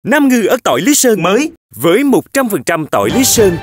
Nam Ngư ớt tỏi Lý Sơn mới với 100% tỏi Lý Sơn.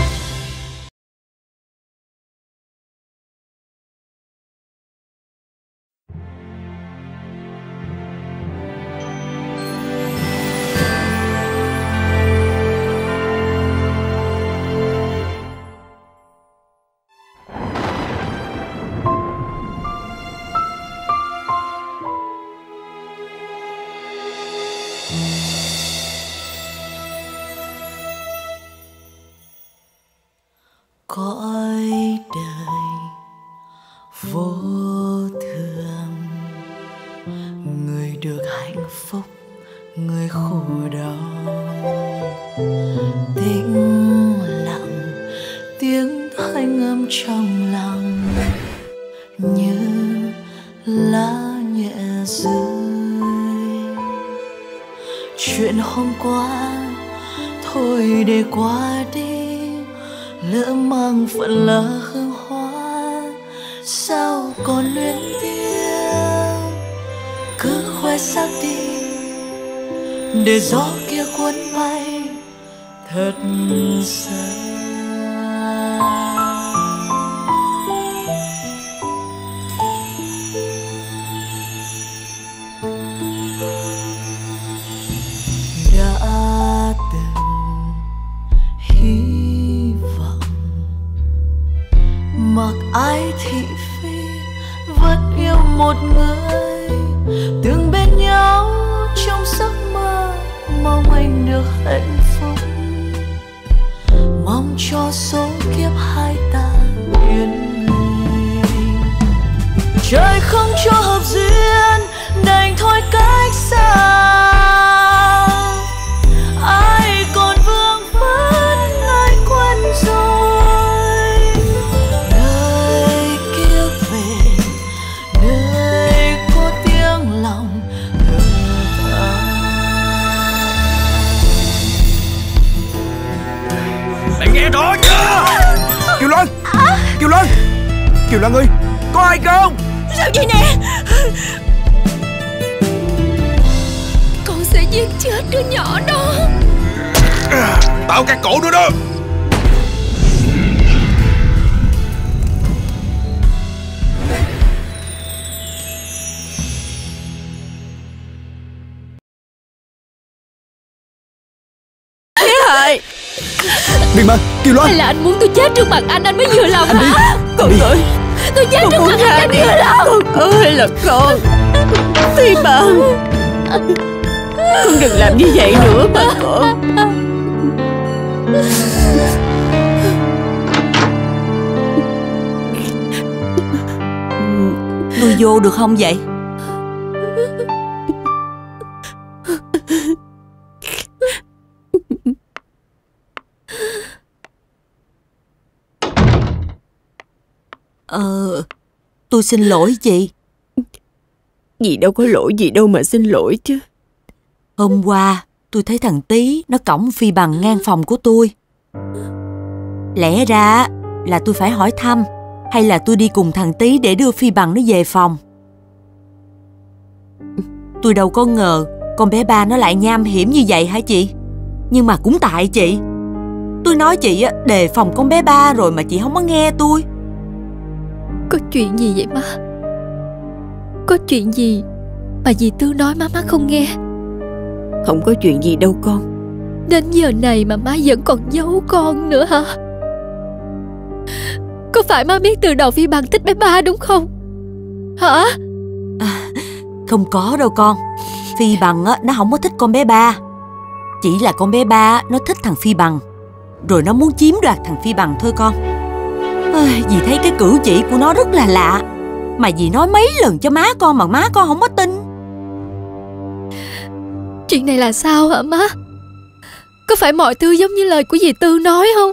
Cõi đời vô thường, người được hạnh phúc, người khổ đau. Tĩnh lặng tiếng thanh âm trong lòng, như lá nhẹ rơi. Chuyện hôm qua thôi để qua đi, lỡ mang phận là hương hoa, sao còn luyến tiếc. Cứ khoe sắc đi để gió kia cuốn bay thật xa. Đã từng hy vọng mặc ai thị phi vẫn yêu một người, từng bên nhau trong giấc mơ, mong anh được hạnh phúc, mong cho số kiếp hai ta yên người. Trời không cho hợp duyên đành thôi cách xa, ai còn vương vấn ai quên rồi. Nơi kiếp về nơi có tiếng lòng thở than. Mày nghe rõ chưa? Kiều Loan, Kiều Loan, Kiều Loan ơi, có ai không? Sao vậy nè? Con sẽ giết chết đứa nhỏ đó. Tao cắt cổ nó đó. Thế hại. Đừng mà, Kiều Loan. Hay là anh muốn tôi chết trước mặt anh mới vừa lòng hả? Con đi. Tôi chết trước mặt anh vừa lòng. Con ơi là con. Phi Bằng, con đừng làm như vậy nữa mà con. Tôi vô được không vậy? Tôi xin lỗi chị. Dì đâu có lỗi gì đâu mà xin lỗi chứ. Hôm qua tôi thấy thằng Tý nó cõng Phi Bằng ngang phòng của tôi. Lẽ ra là tôi phải hỏi thăm, hay là tôi đi cùng thằng Tý để đưa Phi Bằng nó về phòng. Tôi đâu có ngờ con bé Ba nó lại nham hiểm như vậy hả chị? Nhưng mà cũng tại chị. Tôi nói chị đề phòng con bé Ba rồi mà chị không có nghe tôi. Có chuyện gì vậy má? Có chuyện gì mà dì Tư nói má không nghe? Không có chuyện gì đâu con. Đến giờ này mà má vẫn còn giấu con nữa hả? Có phải má biết từ đầu Phi Bằng thích bé Ba đúng không? Hả? Không có đâu con. Phi Bằng nó không có thích con bé Ba. Chỉ là con bé Ba nó thích thằng Phi Bằng, rồi nó muốn chiếm đoạt thằng Phi Bằng thôi con. Dì thấy cái cử chỉ của nó rất là lạ, mà dì nói mấy lần cho má con mà má con không có tin. Chuyện này là sao hả má? Có phải mọi thứ giống như lời của dì Tư nói không?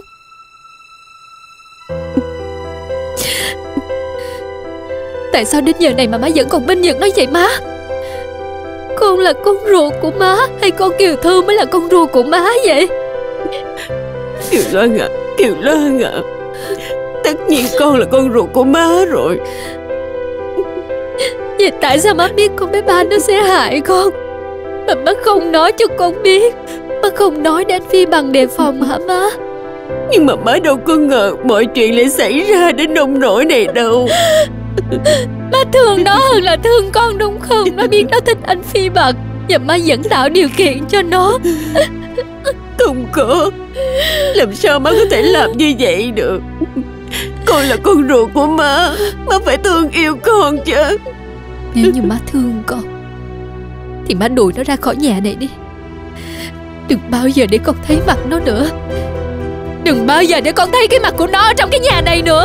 Tại sao đến giờ này mà má vẫn còn bênh vực nó vậy má? Con là con ruột của má, hay con Kiều Thư mới là con ruột của má vậy? Kiều Loan ạ, Kiều Loan ạ, tất nhiên con là con ruột của má rồi. Vậy tại sao má biết con bé Ba nó sẽ hại con? Mà má không nói cho con biết. Má không nói để anh Phi Bằng đề phòng hả má? Nhưng mà má đâu có ngờ mọi chuyện lại xảy ra đến nông nỗi này đâu. Má thương nó hơn là thương con đúng không? Má biết nó thích anh Phi Bằng và má vẫn tạo điều kiện cho nó. Không có. Làm sao má có thể làm như vậy được? Con là con ruột của má. Má phải thương yêu con chứ. Nếu như má thương con thì má đuổi nó ra khỏi nhà này đi. Đừng bao giờ để con thấy mặt nó nữa. Đừng bao giờ để con thấy cái mặt của nó ở trong cái nhà này nữa.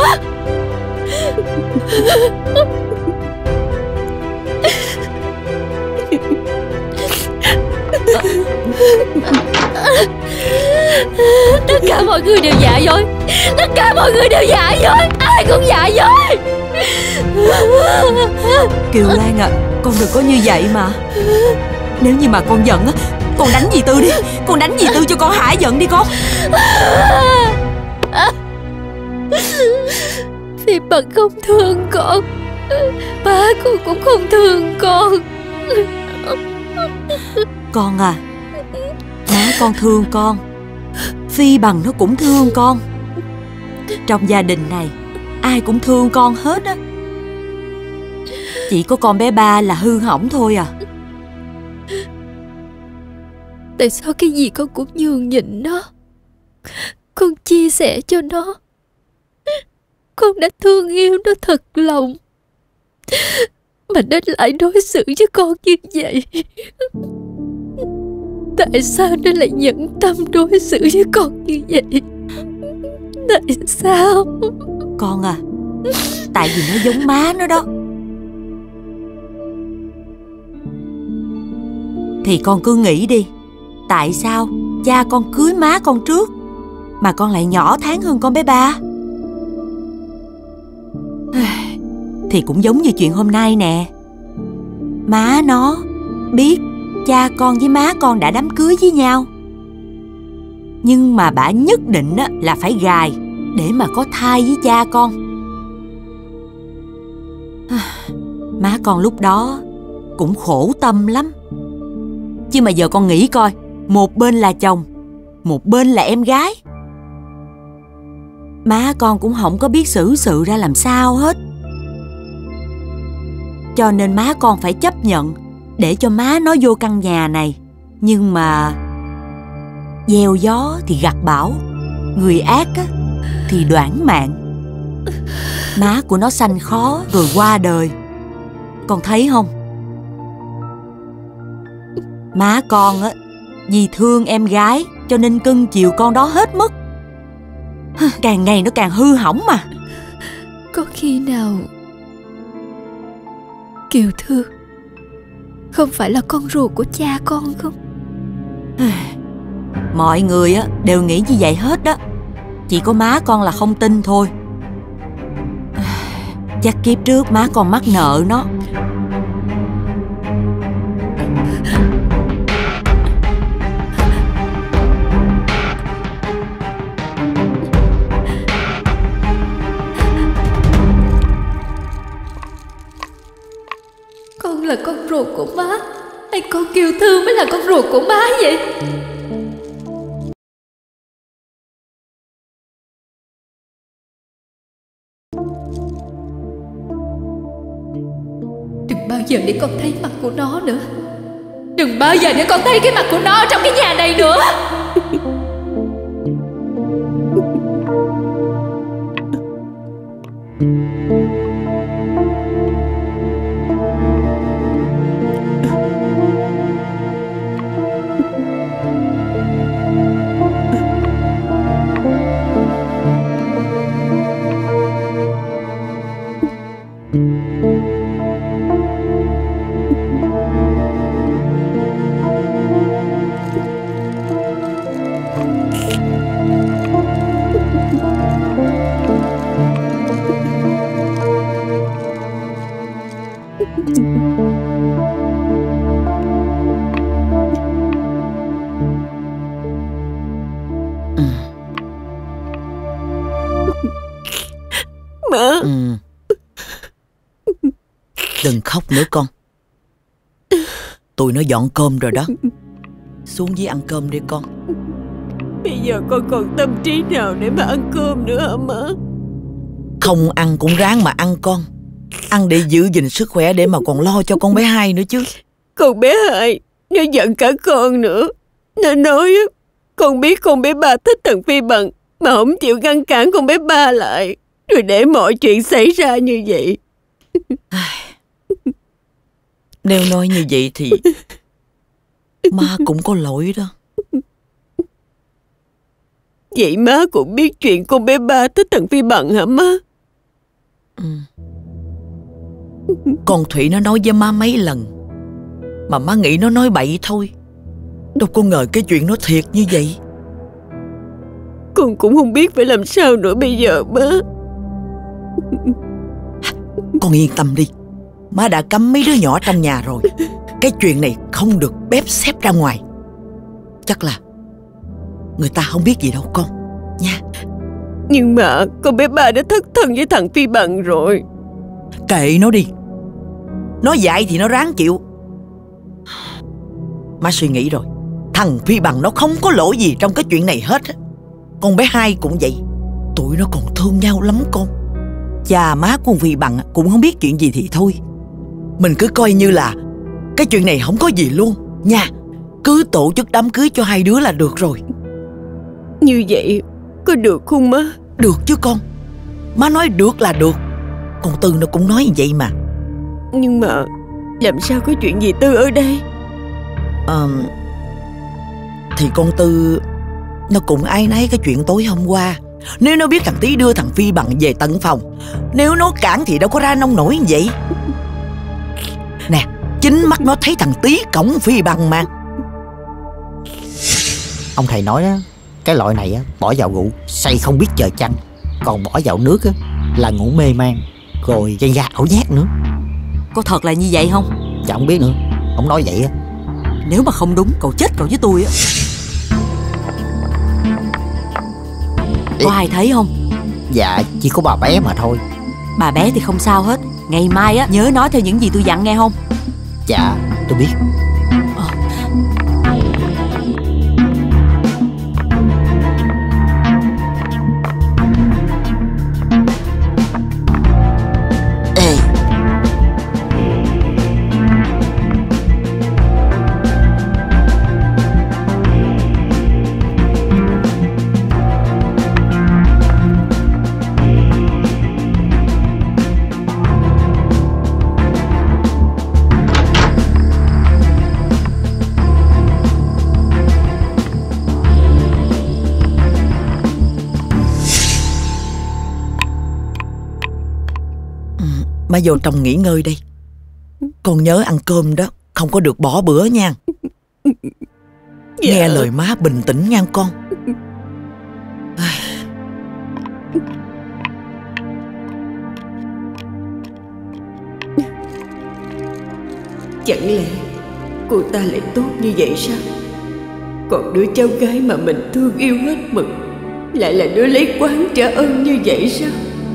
Tất cả mọi người đều dạ dối. Tất cả mọi người đều dạ dối. Ai cũng dạ dối. Kiều Lan à, con đừng có như vậy mà. Nếu như mà con giận á, con đánh dì Tư đi. Con đánh dì Tư cho con hả giận đi con. Phi Bằng không thương con. Ba con cũng không thương con. Con à, má con thương con. Phi Bằng nó cũng thương con. Trong gia đình này ai cũng thương con hết á. Chỉ có con bé Ba là hư hỏng thôi à. Tại sao cái gì con cũng nhường nhịn nó? Con chia sẻ cho nó. Con đã thương yêu nó thật lòng, mà nó lại đối xử với con như vậy. Tại sao nó lại nhẫn tâm đối xử với con như vậy? Tại sao? Con à, tại vì nó giống má nó đó. Thì con cứ nghĩ đi, tại sao cha con cưới má con trước mà con lại nhỏ tháng hơn con bé Ba? Thì cũng giống như chuyện hôm nay nè. Má nó biết cha con với má con đã đám cưới với nhau, nhưng mà bả nhất định là phải gài để mà có thai với cha con. Má con lúc đó cũng khổ tâm lắm. Chứ mà giờ con nghĩ coi, một bên là chồng, một bên là em gái. Má con cũng không có biết xử sự ra làm sao hết. Cho nên má con phải chấp nhận để cho má nó vô căn nhà này. Nhưng mà gieo gió thì gặt bão, người ác á, thì đoản mạng. Má của nó sanh khó rồi qua đời. Con thấy không? Má con á, vì thương em gái cho nên cưng chiều con đó hết mức. Càng ngày nó càng hư hỏng mà. Có khi nào Kiều Thư không phải là con ruột của cha con không? Mọi người á đều nghĩ như vậy hết đó. Chỉ có má con là không tin thôi. Chắc kiếp trước má con mắc nợ nó. Con là con ruột của má hay con Kiều Thư mới là con ruột của má vậy? Đừng bao giờ để con thấy mặt của nó nữa. Đừng bao giờ để con thấy cái mặt của nó trong cái nhà này nữa. Má. Đừng khóc nữa con. Tụi nó dọn cơm rồi đó. Xuống dưới ăn cơm đi con. Bây giờ con còn tâm trí nào để mà ăn cơm nữa hả má? Không ăn cũng ráng mà ăn con. Ăn để giữ gìn sức khỏe, để mà còn lo cho con bé Hai nữa chứ. Con bé Hai nó giận cả con nữa. Nó nói con biết con bé Ba thích thằng Phi Bằng mà không chịu ngăn cản con bé Ba lại, rồi để mọi chuyện xảy ra như vậy. Nếu nói như vậy thì má cũng có lỗi đó. Vậy má cũng biết chuyện con bé Ba thích thằng Phi Bằng hả má? Con Thủy nó nói với má mấy lần, mà má nghĩ nó nói bậy thôi. Đâu có ngờ cái chuyện nó thiệt như vậy. Con cũng không biết phải làm sao nữa bây giờ má. Con yên tâm đi, má đã cấm mấy đứa nhỏ trong nhà rồi. Cái chuyện này không được bếp xếp ra ngoài. Chắc là người ta không biết gì đâu con nha. Nhưng mà con bé Ba đã thất thân với thằng Phi Bằng rồi. Kệ nó đi, nó dại thì nó ráng chịu. Má suy nghĩ rồi, thằng Phi Bằng nó không có lỗi gì trong cái chuyện này hết. Con bé Hai cũng vậy. Tụi nó còn thương nhau lắm con. Cha má của con Phi Bằng cũng không biết chuyện gì thì thôi. Mình cứ coi như là cái chuyện này không có gì luôn nha. Cứ tổ chức đám cưới cho hai đứa là được rồi. Như vậy có được không má? Được chứ con. Má nói được là được. Con Tư nó cũng nói như vậy mà. Nhưng mà làm sao có chuyện gì Tư ở đây? Thì con Tư nó cũng áy náy cái chuyện tối hôm qua. Nếu nó biết thằng Tí đưa thằng Phi Bằng về tận phòng, nếu nó cản thì đâu có ra nông nổi như vậy. Nè, chính mắt nó thấy thằng Tí cõng Phi Bằng mà. Ông thầy nói á, cái loại này á, bỏ vào rượu say không biết trời chăng, còn bỏ vào nước á, là ngủ mê man, rồi gây ra ảo giác nữa. Có thật là như vậy không? Dạ không biết nữa, ông nói vậy á. Nếu mà không đúng, cậu chết cậu với tôi á. Có ai thấy không? Dạ chỉ có bà bé mà thôi. Bà bé thì không sao hết. Ngày mai á, nhớ nói theo những gì tôi dặn nghe không? Dạ tôi biết. Má vô trong nghỉ ngơi đây. Con nhớ ăn cơm đó, không có được bỏ bữa nha. Nghe lời má bình tĩnh nha con. Chẳng lẽ cô ta lại tốt như vậy sao? Còn đứa cháu gái mà mình thương yêu hết mực lại là đứa lấy oán trả ơn như vậy sao?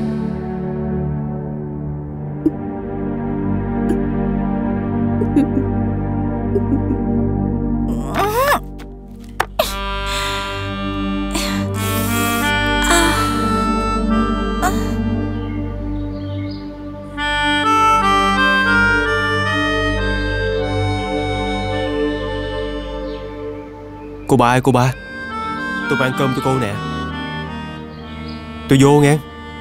Cô ba ơi, cô ba, tôi mang cơm cho cô nè. Tôi vô nghe.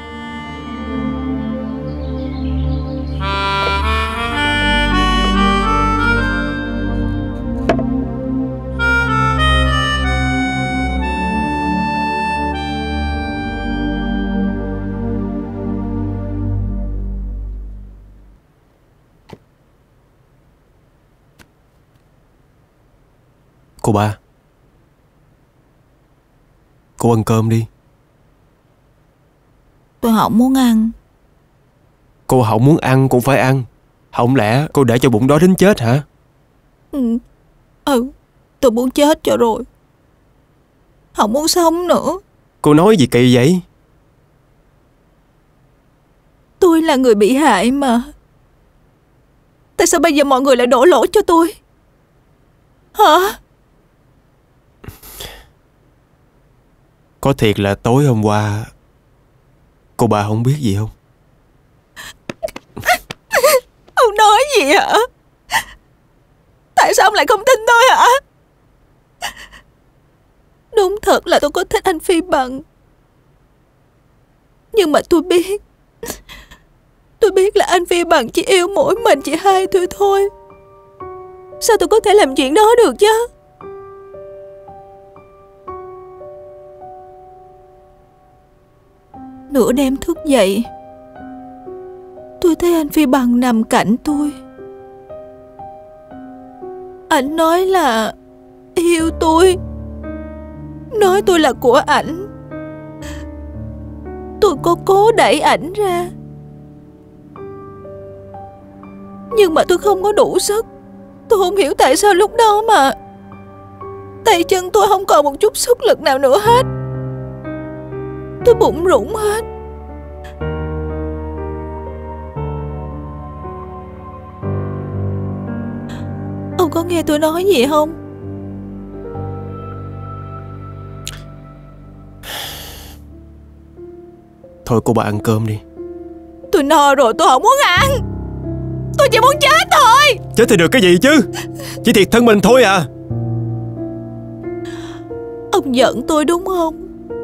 Cô ba, cô ăn cơm đi. Tôi không muốn ăn. Cô không muốn ăn cũng phải ăn. Không lẽ cô để cho bụng đói đến chết hả? Tôi muốn chết cho rồi. Không muốn sống nữa. Cô nói gì kỳ vậy? Tôi là người bị hại mà. Tại sao bây giờ mọi người lại đổ lỗi cho tôi? Hả? Có thiệt là tối hôm qua cô ba không biết gì không? Ông nói gì hả? Tại sao ông lại không tin tôi hả? Đúng thật là tôi có thích anh Phi Bằng. Nhưng mà tôi biết là anh Phi Bằng chỉ yêu mỗi mình chị hai tôi thôi. Sao tôi có thể làm chuyện đó được chứ? Nửa đêm thức dậy, tôi thấy anh Phi Bằng nằm cạnh tôi. Anh nói là yêu tôi, nói tôi là của ảnh. Tôi có cố đẩy ảnh ra, nhưng mà tôi không có đủ sức. Tôi không hiểu tại sao lúc đó mà tay chân tôi không còn một chút sức lực nào nữa hết. Tôi bụng rủng hết. Ông có nghe tôi nói gì không? Thôi cô ba ăn cơm đi. Tôi no rồi, tôi không muốn ăn. Tôi chỉ muốn chết thôi. Chết thì được cái gì chứ? Chỉ thiệt thân mình thôi à. Ông giận tôi đúng không?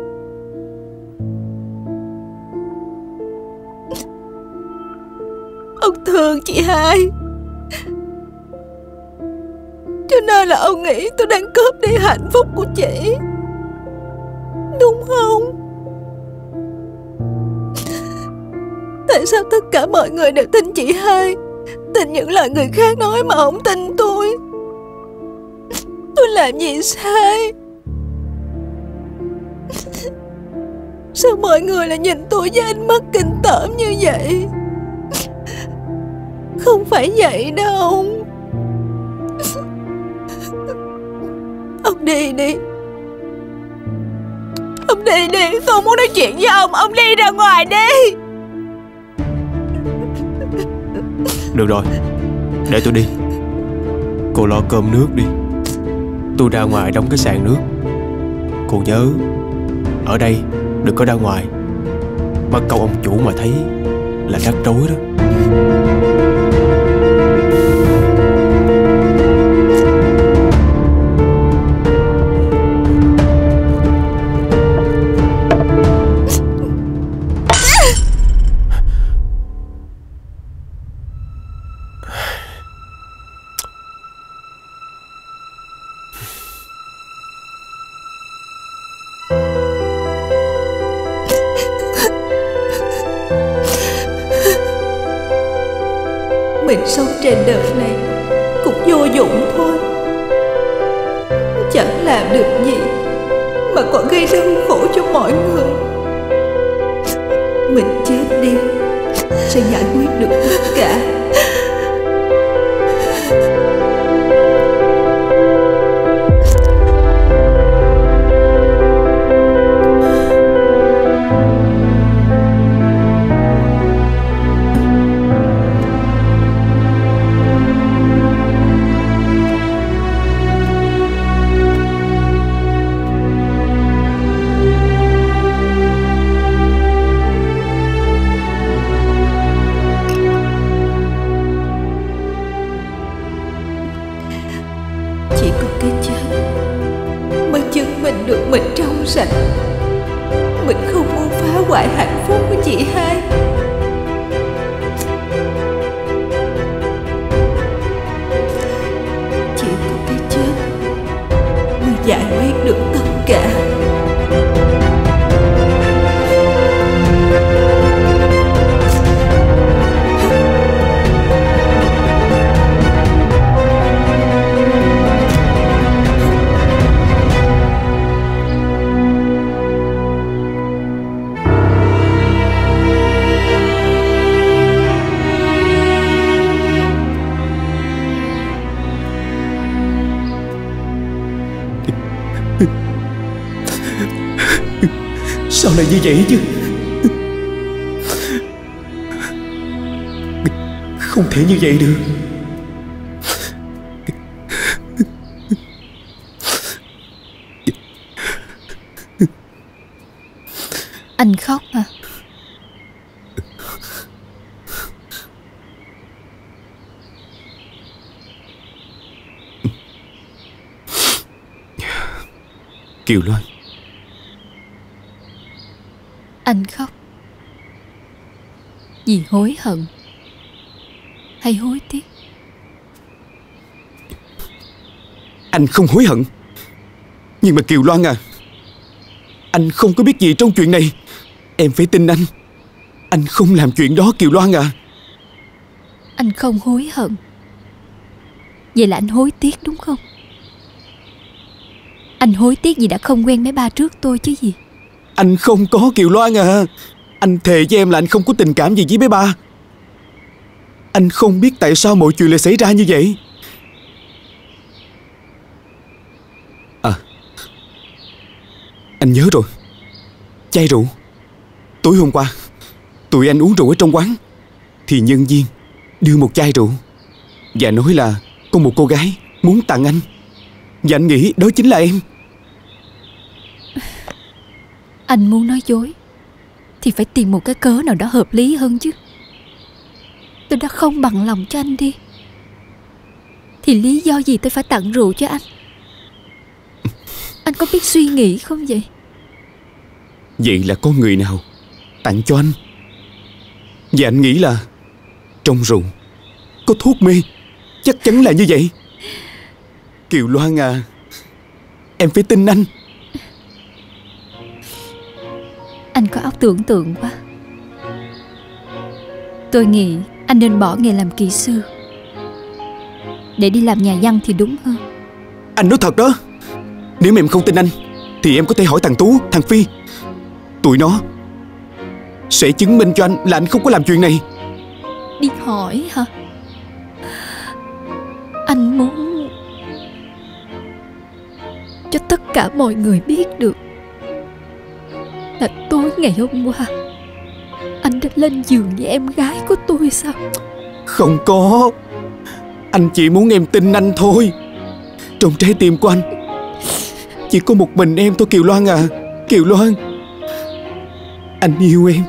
Ông thương chị hai, cho nên là ông nghĩ tôi đang cướp đi hạnh phúc của chị, đúng không? Tại sao tất cả mọi người đều tin chị hai, tin những lời người khác nói mà không tin tôi? Tôi làm gì sai? Sao mọi người lại nhìn tôi với ánh mắt kinh tởm như vậy? Không phải vậy đâu. Ông đi đi. Ông đi đi. Tôi không muốn nói chuyện với ông. Ông đi ra ngoài đi. Được rồi, để tôi đi. Cô lo cơm nước đi. Tôi ra ngoài đóng cái sàn nước. Cô nhớ, ở đây đừng có ra ngoài, mất công ông chủ mà thấy là rắc rối đó. Mình sống trên đời này cũng vô dụng thôi, chẳng làm được gì mà còn gây ra khổ cho mọi người. Mình chết đi sẽ giải quyết được tất cả. Chỉ có cái chết mới chứng minh được mình trong sạch. Mình không muốn phá hoại hạnh phúc của chị hai. Chỉ có cái chết mới giải quyết được tất cả. Sao lại như vậy chứ? Không thể như vậy được. Anh khóc hả? Kiều Loan. Anh khóc vì hối hận hay hối tiếc? Anh không hối hận. Nhưng mà Kiều Loan à, anh không có biết gì trong chuyện này. Em phải tin anh. Anh không làm chuyện đó Kiều Loan à. Anh không hối hận, vậy là anh hối tiếc đúng không? Anh hối tiếc vì đã không quen mấy ba trước tôi chứ gì. Anh không có Kiều Loan à. Anh thề với em là anh không có tình cảm gì với bé ba. Anh không biết tại sao mọi chuyện lại xảy ra như vậy. À, anh nhớ rồi. Chai rượu tối hôm qua tụi anh uống rượu ở trong quán, thì nhân viên đưa một chai rượu và nói là có một cô gái muốn tặng anh, và anh nghĩ đó chính là em. Anh muốn nói dối thì phải tìm một cái cớ nào đó hợp lý hơn chứ. Tôi đã không bằng lòng cho anh đi, thì lý do gì tôi phải tặng rượu cho anh? Anh có biết suy nghĩ không vậy? Vậy là có người nào tặng cho anh, và anh nghĩ là trong rượu có thuốc mê. Chắc chắn là như vậy. Kiều Loan à, em phải tin anh. Anh có óc tưởng tượng quá. Tôi nghĩ anh nên bỏ nghề làm kỹ sư để đi làm nhà văn thì đúng hơn. Anh nói thật đó. Nếu mà em không tin anh thì em có thể hỏi thằng Tú, thằng Phi. Tụi nó sẽ chứng minh cho anh là anh không có làm chuyện này. Đi hỏi hả? Anh muốn cho tất cả mọi người biết được là tối ngày hôm qua anh đã lên giường với em gái của tôi sao? Không có. Anh chỉ muốn em tin anh thôi. Trong trái tim của anh chỉ có một mình em thôi Kiều Loan à. Kiều Loan, anh yêu em.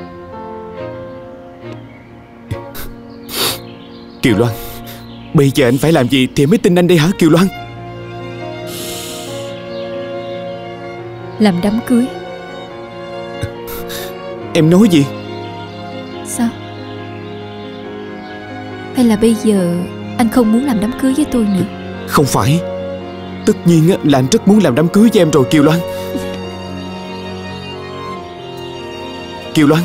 Kiều Loan, bây giờ anh phải làm gì thì em mới tin anh đây hả Kiều Loan? Làm đám cưới. Em nói gì? Sao? Hay là bây giờ anh không muốn làm đám cưới với tôi nữa? Không phải. Tất nhiên là anh rất muốn làm đám cưới với em rồi Kiều Loan. Kiều Loan,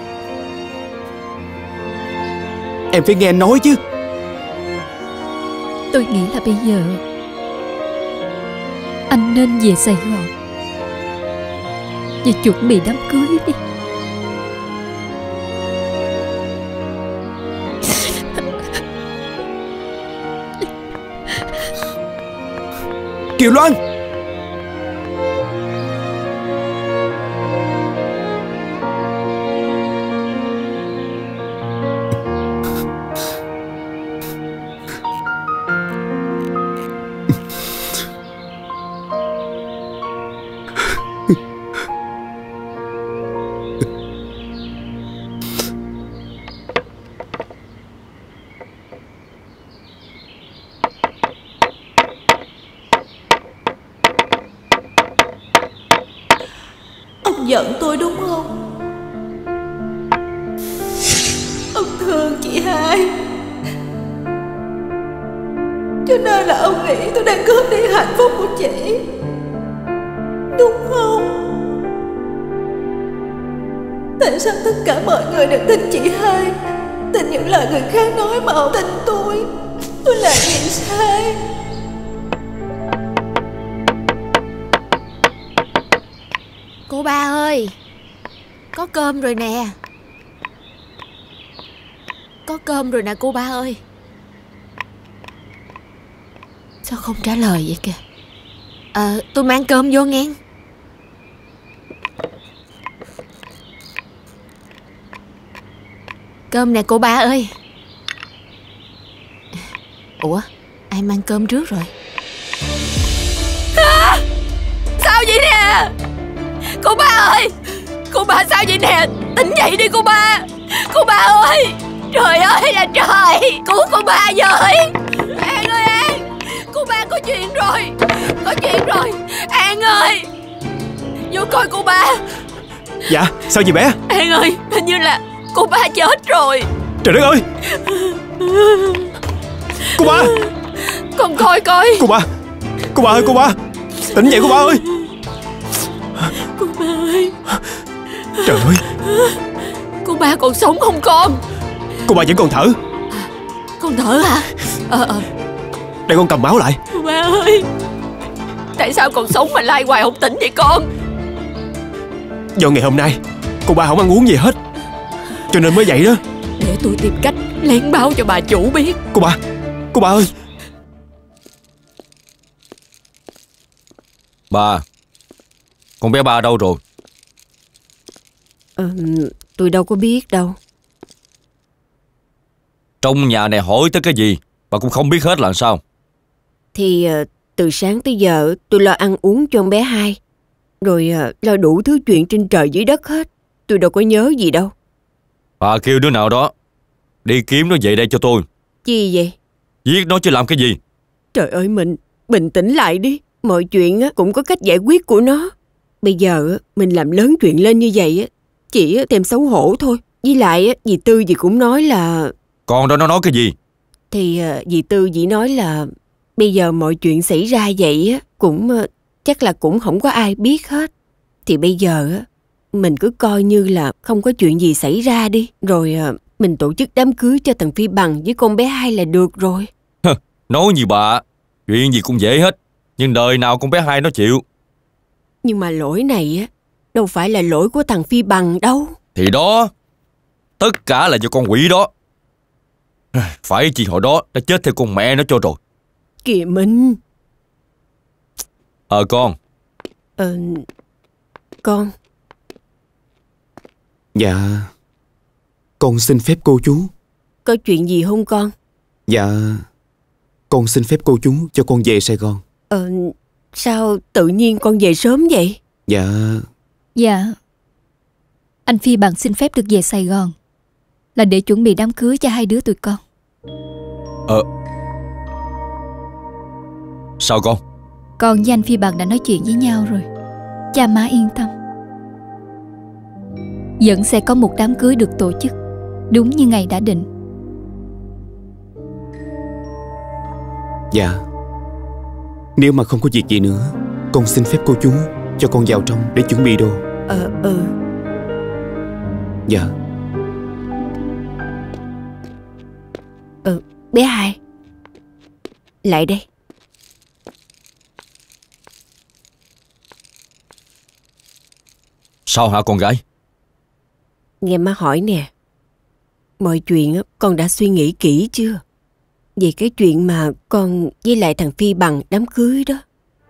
em phải nghe anh nói chứ. Tôi nghĩ là bây giờ anh nên về Sài Gòn và chuẩn bị đám cưới đi. Kiều Loan, Ông giận tôi đúng không? Ông thương chị hai, cho nên là ông nghĩ tôi đang cướp đi hạnh phúc của chị, đúng không? Tại sao tất cả mọi người đều tin chị hai, tin những lời người khác nói mà ông tin tôi? Tôi làm gì sai? Cô ba ơi, có cơm rồi nè. Có cơm rồi nè cô ba ơi. Sao không trả lời vậy kìa? Tôi mang cơm vô nghe. Cơm nè cô ba ơi. Ủa, ai mang cơm trước rồi? Sao vậy nè? Cô ba ơi, cô Cô ba sao vậy nè? Tỉnh dậy đi cô ba. Cô ba ơi, trời ơi là trời, cứu cô ba với. An ơi An, cô ba có chuyện rồi. Có chuyện rồi An ơi, vô coi cô ba. Dạ, sao vậy bé? An ơi, hình như là cô ba chết rồi. Trời đất ơi. Cô ba, Con coi coi. cô ba ơi, cô ba, tỉnh dậy cô ba ơi. Cô ba ơi. Trời ơi, Cô ba còn sống không con? cô ba vẫn còn thở. Con thở hả? Để con cầm máu lại. Cô ba ơi, tại sao còn sống mà lai hoài không tỉnh vậy con? Do ngày hôm nay cô ba không ăn uống gì hết, cho nên mới vậy đó. Để tôi tìm cách lén báo cho bà chủ biết. Cô ba ơi. Bà, con bé ba đâu rồi? Tôi đâu có biết đâu. Trong nhà này hỏi tới cái gì bà cũng không biết hết là sao? Thì từ sáng tới giờ tôi lo ăn uống cho con bé hai, rồi lo đủ thứ chuyện trên trời dưới đất hết. Tôi đâu có nhớ gì đâu. Bà kêu đứa nào đó đi kiếm nó về đây cho tôi. Chi vậy? Giết nó chứ làm cái gì? Trời ơi, mình bình tĩnh lại đi. Mọi chuyện cũng có cách giải quyết của nó. Bây giờ mình làm lớn chuyện lên như vậy chỉ thêm xấu hổ thôi. Với lại dì Tư dì cũng nói là... Con đó nó nói cái gì? Thì dì Tư dì nói là bây giờ mọi chuyện xảy ra vậy cũng chắc là cũng không có ai biết hết. Thì bây giờ mình cứ coi như là không có chuyện gì xảy ra đi. Rồi mình tổ chức đám cưới cho thằng Phi Bằng với con bé hai là được rồi. Nói gì bà, chuyện gì cũng dễ hết. Nhưng đời nào con bé hai nó chịu. Nhưng mà lỗi này đâu phải là lỗi của thằng Phi Bằng đâu. Thì đó, tất cả là do con quỷ đó. Phải chi hồi đó đã chết theo con mẹ nó cho rồi. Kìa Minh. Con. Con. Dạ, con xin phép cô chú. Có chuyện gì không con? Dạ, con xin phép cô chú cho con về Sài Gòn. Sao tự nhiên con về sớm vậy? Dạ, anh Phi Bằng xin phép được về Sài Gòn là để chuẩn bị đám cưới cho hai đứa tụi con. Sao con? Con với anh Phi Bằng đã nói chuyện với nhau rồi. Cha má yên tâm. Vẫn sẽ có một đám cưới được tổ chức đúng như ngày đã định. Dạ, nếu mà không có việc gì nữa, con xin phép cô chú cho con vào trong để chuẩn bị đồ. Dạ. Bé hai, lại đây. Sao hả con gái? Nghe má hỏi nè, mọi chuyện con đã suy nghĩ kỹ chưa? Về cái chuyện mà con với lại thằng Phi Bằng đám cưới đó.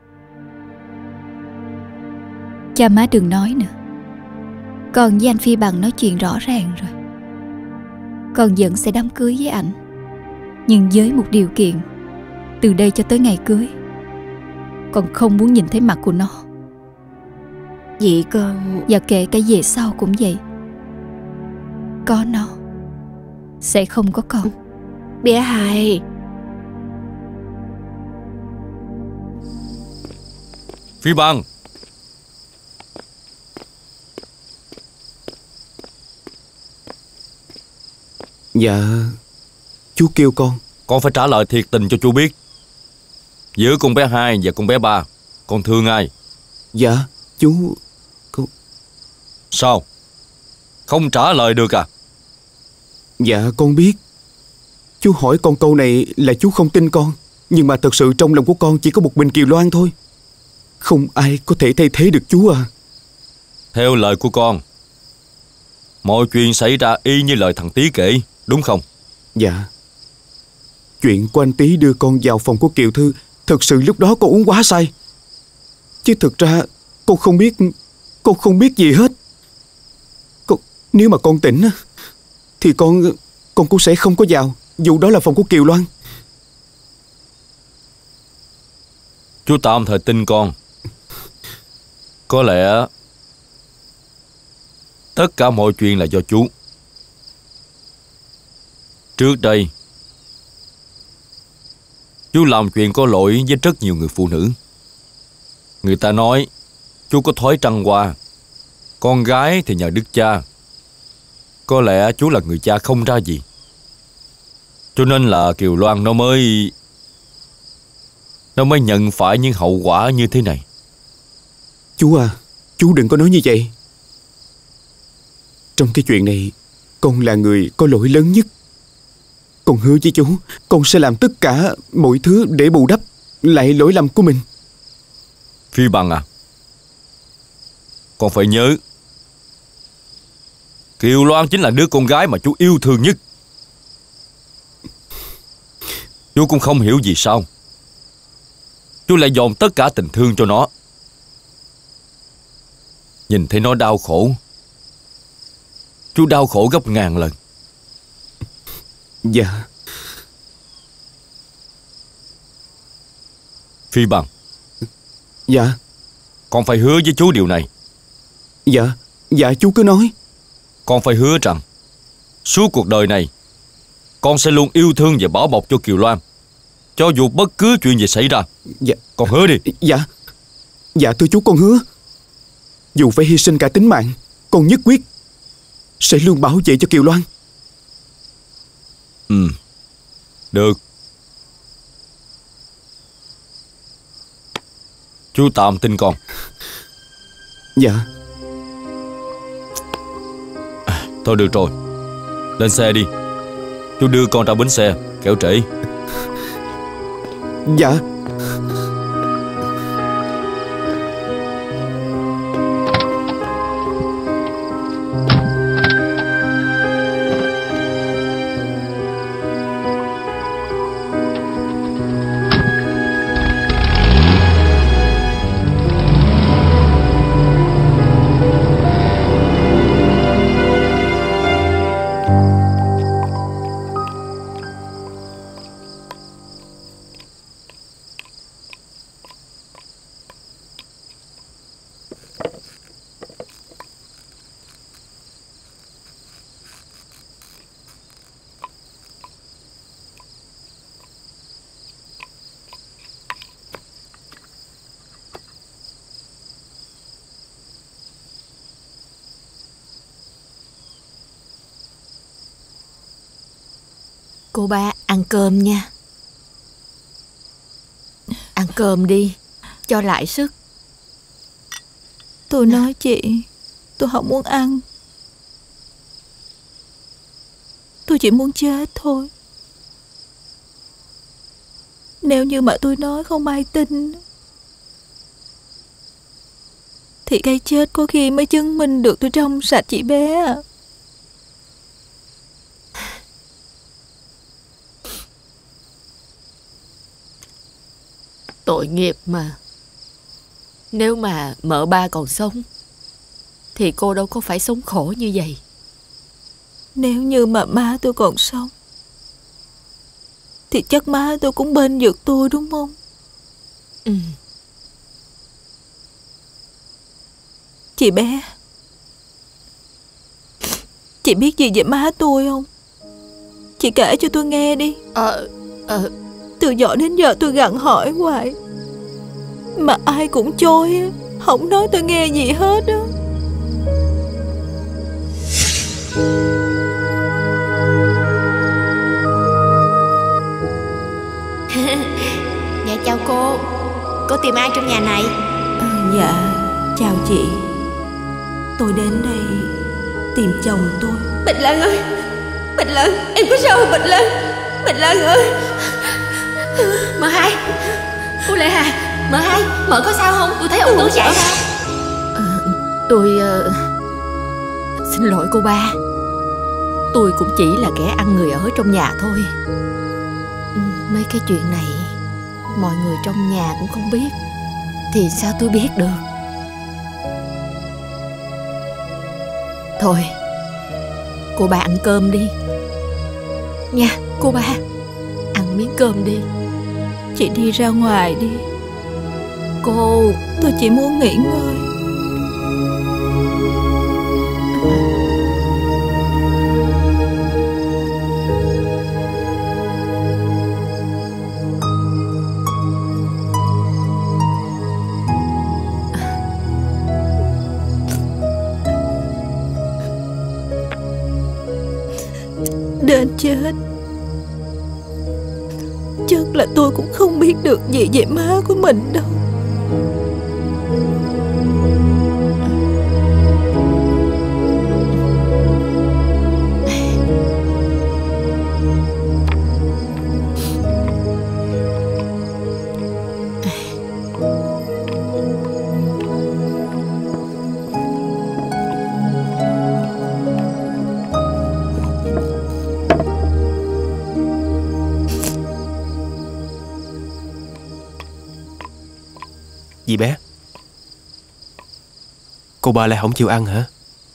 Cha má đừng nói nữa. Con với anh Phi Bằng nói chuyện rõ ràng rồi. Con vẫn sẽ đám cưới với ảnh, nhưng với một điều kiện. Từ đây cho tới ngày cưới, con không muốn nhìn thấy mặt của nó. Vậy con... Và kể cả về sau cũng vậy. Có nó sẽ không có con. Bé hai. Phi Bằng. Dạ, chú kêu con. Con phải trả lời thiệt tình cho chú biết. Giữa con bé hai và con bé ba, con thương ai? Dạ, chú... Sao? Không trả lời được à? Dạ, con biết. Chú hỏi con câu này là chú không tin con. Nhưng mà thật sự trong lòng của con chỉ có một mình Kiều Loan thôi. Không ai có thể thay thế được chú à. Theo lời của con, mọi chuyện xảy ra y như lời thằng Tý kể, đúng không? Dạ. Chuyện của anh Tý đưa con vào phòng của Kiều Thư, thật sự lúc đó con uống quá say. Chứ thực ra con không biết gì hết. Nếu mà con tỉnh thì con cũng sẽ không có vào, dù đó là phòng của Kiều Loan. Chú tạm thời tin con. Có lẽ Tất cả mọi chuyện là do chú. Trước đây chú làm chuyện có lỗi với rất nhiều người phụ nữ. Người ta nói chú có thói trăng hoa. Con gái thì nhờ đức cha. Có lẽ chú là người cha không ra gì, cho nên là Kiều Loan nó mới nhận phải những hậu quả như thế này. Chú à, chú đừng có nói như vậy. Trong cái chuyện này, con là người có lỗi lớn nhất. Con hứa với chú, con sẽ làm tất cả mọi thứ để bù đắp lại lỗi lầm của mình. Phi Bằng à, con phải nhớ, Kiều Loan chính là đứa con gái mà chú yêu thương nhất. Chú cũng không hiểu vì sao chú lại dồn tất cả tình thương cho nó. Nhìn thấy nó đau khổ, chú đau khổ gấp ngàn lần. Dạ. Phi Bằng. Dạ. Con phải hứa với chú điều này. Dạ. Dạ chú cứ nói. Con phải hứa rằng suốt cuộc đời này con sẽ luôn yêu thương và bảo bọc cho Kiều Loan, cho dù bất cứ chuyện gì xảy ra. Dạ. Con hứa đi. Dạ. Dạ thưa chú, con hứa. Dù phải hy sinh cả tính mạng, con nhất quyết sẽ luôn bảo vệ cho Kiều Loan. Được. Chú tạm tin con. Dạ. Thôi được rồi, lên xe đi. Chú đưa con ra bến xe, kẻo trễ. Dạ. Cô ba ăn cơm nha. Ăn cơm đi, cho lại sức. Tôi nói chị, tôi không muốn ăn. Tôi chỉ muốn chết thôi. Nếu như mà tôi nói không ai tin, thì cái chết có khi mới chứng minh được tôi trong sạch chị bé à. Tội nghiệp mà. Nếu mà mợ ba còn sống thì cô đâu có phải sống khổ như vậy. Nếu như mà má tôi còn sống thì chắc má tôi cũng bên vực tôi đúng không? Chị bé, chị biết gì về má tôi không? Chị kể cho tôi nghe đi. Từ nhỏ đến giờ tôi gặng hỏi hoài mà ai cũng chối, không nói tôi nghe gì hết á. Dạ chào cô tìm ai trong nhà này? Dạ chào chị. Tôi đến đây tìm chồng tôi. Bạch Lan ơi, Bạch Lan, em có sao không Bạch Lan? Bạch Lan ơi. Mợ hai, cô Lệ Hà, mợ hai, mợ có sao không? Tôi thấy ông Tuấn chạy ra. Tôi xin lỗi cô ba. Tôi cũng chỉ là kẻ ăn người ở trong nhà thôi. Mấy cái chuyện này mọi người trong nhà cũng không biết thì sao tôi biết được. Thôi, cô ba ăn cơm đi nha. Cô ba ăn miếng cơm đi. Chị đi ra ngoài đi. Cô, tôi chỉ muốn nghỉ ngơi. đến chết. Chắc là tôi cũng không biết được gì về má của mình đâu. Gì bé? Cô ba lại không chịu ăn hả?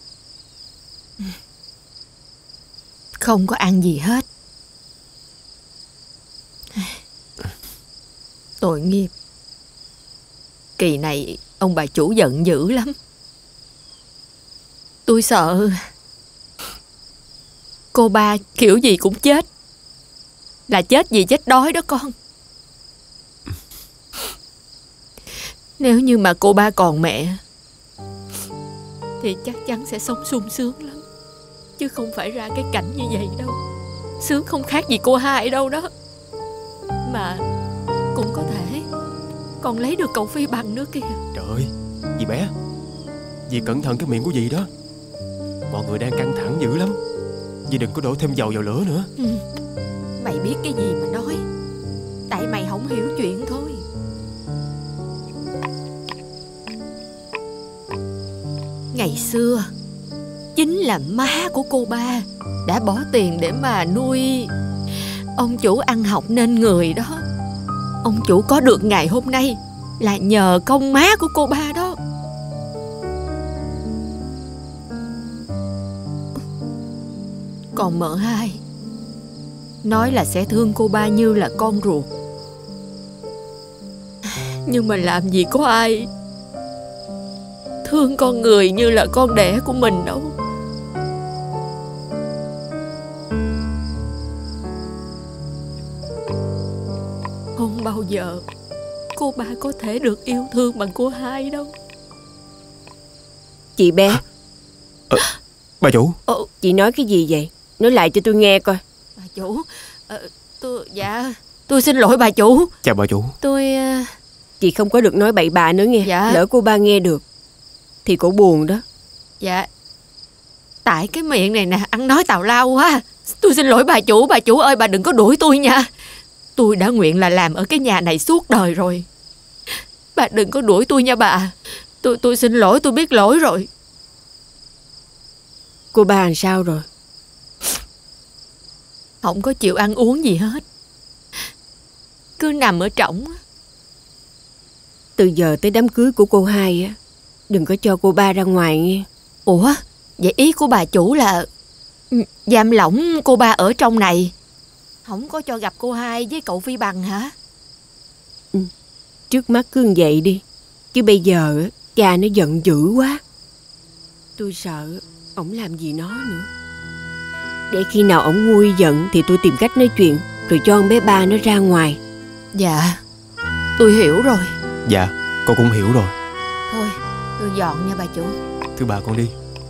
Không có ăn gì hết. Tội nghiệp. Kỳ này ông bà chủ giận dữ lắm. Tôi sợ cô ba kiểu gì cũng chết. Là chết vì chết đói đó con. Nếu như mà cô ba còn mẹ thì chắc chắn sẽ sống sung sướng lắm. Chứ không phải ra cái cảnh như vậy đâu. Sướng không khác gì cô hai đâu đó. Mà cũng có thể còn lấy được cậu Phi Bằng nữa kìa. Trời ơi, dì bé, dì cẩn thận cái miệng của dì đó. Mọi người đang căng thẳng dữ lắm. Dì đừng có đổ thêm dầu vào lửa nữa. Mày biết cái gì mà nói. Tại mày không hiểu chuyện thôi. Ngày xưa chính là má của cô ba đã bỏ tiền để mà nuôi ông chủ ăn học nên người đó. Ông chủ có được ngày hôm nay là nhờ công má của cô ba đó. Còn mợ hai nói là sẽ thương cô ba như là con ruột. Nhưng mà làm gì có ai thương con người như là con đẻ của mình đâu. Không bao giờ cô ba có thể được yêu thương bằng cô hai đâu. Chị bé. Bà chủ. Chị nói cái gì vậy? Nói lại cho tôi nghe coi. Bà chủ, tôi xin lỗi bà chủ. Chào bà chủ. Chị không có được nói bậy bạ nữa nghe. Dạ. Lỡ cô ba nghe được thì cổ buồn đó. Dạ. Tại cái miệng này nè, ăn nói tào lao quá. Tôi xin lỗi bà chủ ơi, bà đừng có đuổi tôi nha. Tôi đã nguyện là làm ở cái nhà này suốt đời rồi. Bà đừng có đuổi tôi nha bà. Tôi xin lỗi, tôi biết lỗi rồi. Cô ba làm sao rồi? Không có chịu ăn uống gì hết. Cứ nằm ở trỏng. Từ giờ tới đám cưới của cô hai á, đừng có cho cô ba ra ngoài nghe. Ủa, vậy ý của bà chủ là giam lỏng cô ba ở trong này, không có cho gặp cô hai với cậu Phi Bằng hả? Trước mắt cứ như vậy đi. Chứ bây giờ cha nó giận dữ quá. Tôi sợ ổng làm gì nó nữa. Để khi nào ổng nguôi giận thì tôi tìm cách nói chuyện, rồi cho con bé ba nó ra ngoài. Dạ, tôi hiểu rồi. Dạ, con cũng hiểu rồi. Thôi, tôi dọn nha bà chủ. Thưa bà, con đi.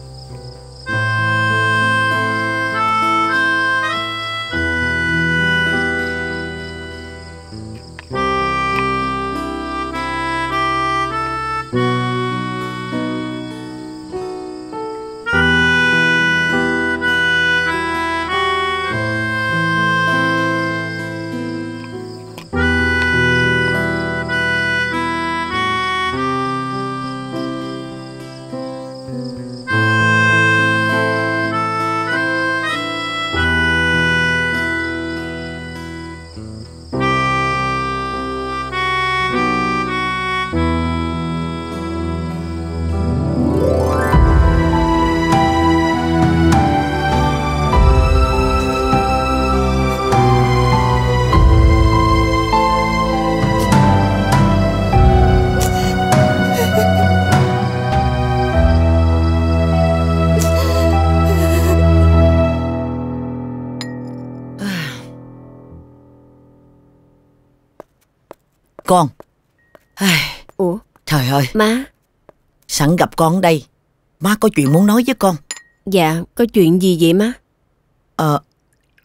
Con. Ủa? Trời ơi. Má. Sẵn gặp con ở đây, má có chuyện muốn nói với con. Dạ, có chuyện gì vậy má?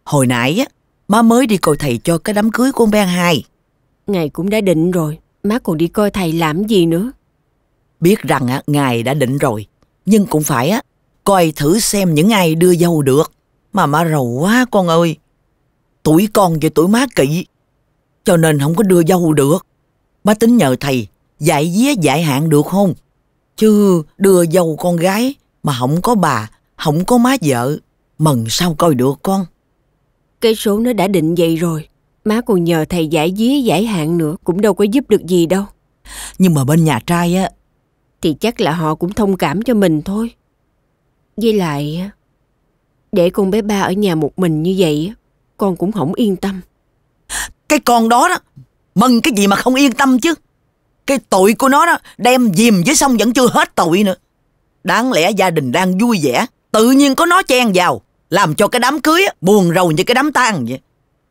Hồi nãy á, má mới đi coi thầy cho cái đám cưới của con Ben Hai. Ngày cũng đã định rồi, má còn đi coi thầy làm gì nữa? Biết rằng á, ngài đã định rồi, nhưng cũng phải á coi thử xem những ai đưa dâu được. Mà má rầu quá con ơi. Tuổi con với tuổi má kỵ, cho nên không có đưa dâu được. Má tính nhờ thầy dạy vía dạy hạn được không? Chứ đưa dâu con gái mà không có bà, không có má vợ, mần sao coi được con. Cái số nó đã định vậy rồi, má còn nhờ thầy giải vía giải hạn nữa cũng đâu có giúp được gì đâu. Nhưng mà bên nhà trai á thì chắc là họ cũng thông cảm cho mình thôi. Với lại để con bé Ba ở nhà một mình như vậy, con cũng không yên tâm. Cái con đó đó, mừng cái gì mà không yên tâm chứ. Cái tội của nó đó đem dìm dưới sông vẫn chưa hết tội nữa. Đáng lẽ gia đình đang vui vẻ, tự nhiên có nó chen vào, làm cho cái đám cưới buồn rầu như cái đám tang vậy.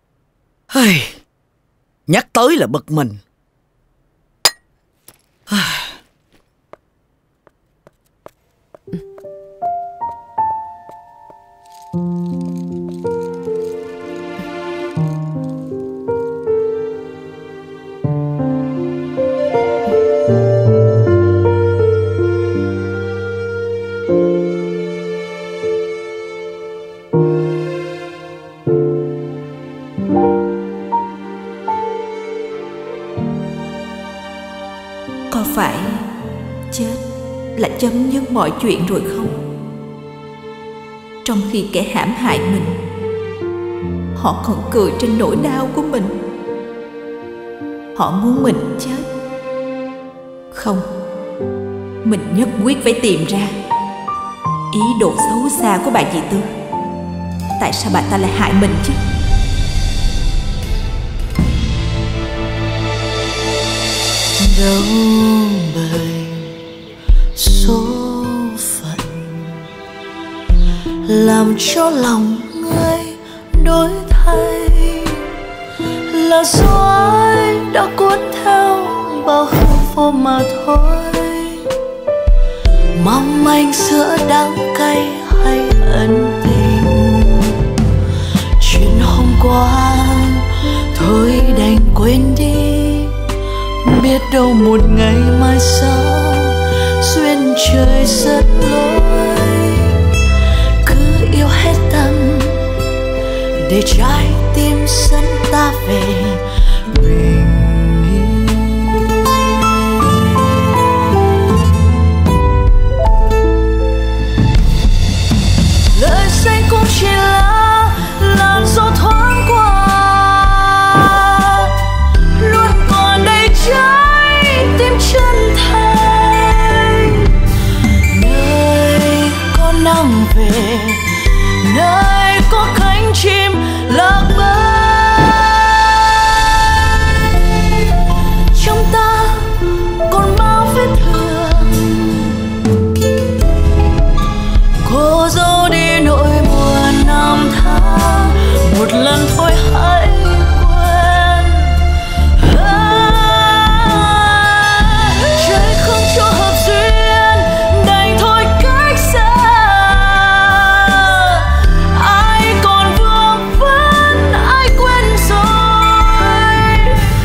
Nhắc tới là bực mình. Có phải chết là chấm dứt mọi chuyện rồi không? Trong khi kẻ hãm hại mình, họ còn cười trên nỗi đau của mình. Họ muốn mình chết. Không, mình nhất quyết phải tìm ra ý đồ xấu xa của bà dì Tư. Tại sao bà ta lại hại mình chứ? đâu bởi số phận làm cho lòng ngươi đổi thay, là do ai đã cuốn theo bao hư vô mà thôi. Mong manh giữa đắng cay hay ân tình, chuyện hôm qua thôi đành quên đi. Biết đâu một ngày mai sau duyên trời rất lối, cứ yêu hết tâm để trái tim dẫn ta về bình yên. Lời say cũng chỉ là làn gió thoáng qua, luôn còn đây trái tim chân thành. Nơi có nắng về, nơi có cánh chim lạc bay, trong ta còn bao vết thương. Cô dâu đi nỗi buồn năm tháng, một lần thôi hãy quên. Trời không cho hợp duyên, đành thôi cách xa. Ai còn vương vấn, ai quên rồi.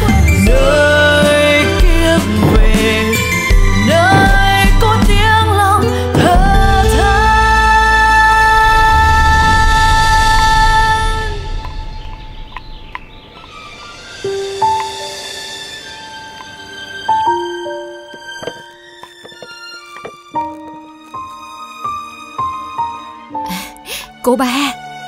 Nơi kiếp về, nơi có tiếng lòng thở than. Cô ba,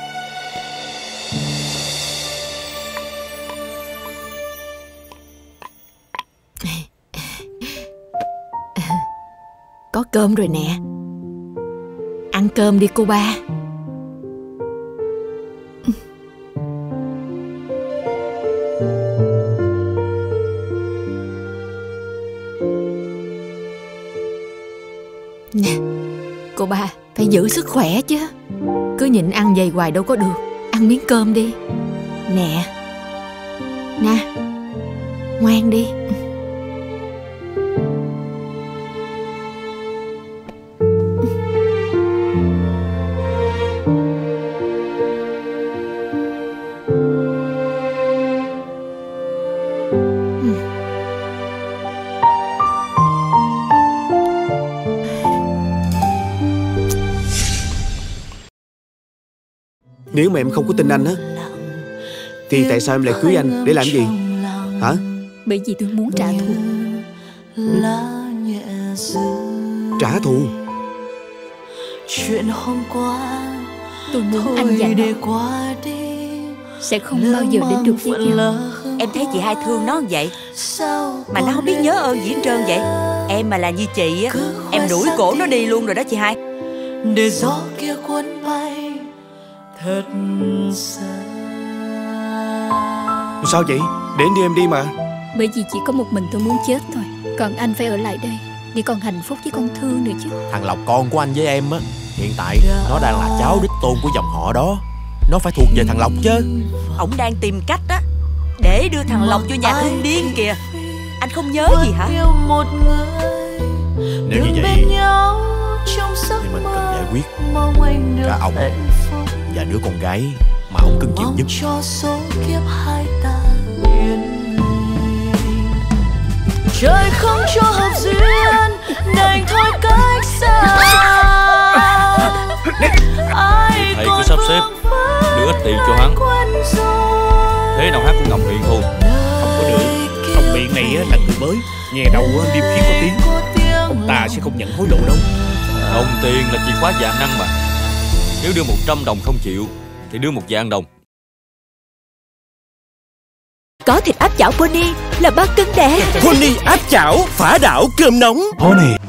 có cơm rồi nè. Ăn cơm đi cô ba. Nè, cô ba phải giữ sức khỏe chứ. Cứ nhịn ăn vậy hoài đâu có được. Ăn miếng cơm đi. Nè, nè, ngoan đi. Nếu mà em không có tin anh á, thì tại sao em lại cưới anh? Để làm gì? Hả? Bởi vì tôi muốn trả thù. Trả thù? Chuyện hôm qua tôi muốn anh và nó sẽ không bao giờ đến được với nhau. Em thấy chị hai thương nó như vậy mà nó không biết nhớ ơn gì hết trơn vậy. Em mà là như chị á, em đuổi cổ nó đi luôn rồi đó chị hai. Để gió kia cuốn bay thật xa. Sao vậy? Để anh đưa em đi mà. Bởi vì chỉ có một mình tôi muốn chết thôi, còn anh phải ở lại đây để còn hạnh phúc với con Thương nữa chứ. Thằng Lộc con của anh với em á, hiện tại nó đang là cháu đích tôn của dòng họ đó. Nó phải thuộc về thằng Lộc chứ. Ổng đang tìm cách á để đưa thằng Lộc vô nhà Thương Điên kìa. Anh không nhớ gì hả? Nếu như vậy thì mình cần giải quyết cả ông và đứa con gái mà ông cưng chiều nhất. Trời không cho hợp duyên đành thôi cách xa. Thầy cứ sắp xếp đưa ít tiền cho hắn, thế nào hắn cũng ngầm miệng thôi. Không có được. Ông miệng này là người mới, nghe đâu liêm khiết có tiếng. Ông ta sẽ không nhận hối lộ đâu. Đồng tiền là chìa khóa vạn năng mà. Nếu đưa 100 đồng không chịu thì đưa 1.000 đồng. Có thịt áp chảo Pony là bát cứng đẻ. Pony áp chảo phá đảo cơm nóng. Pony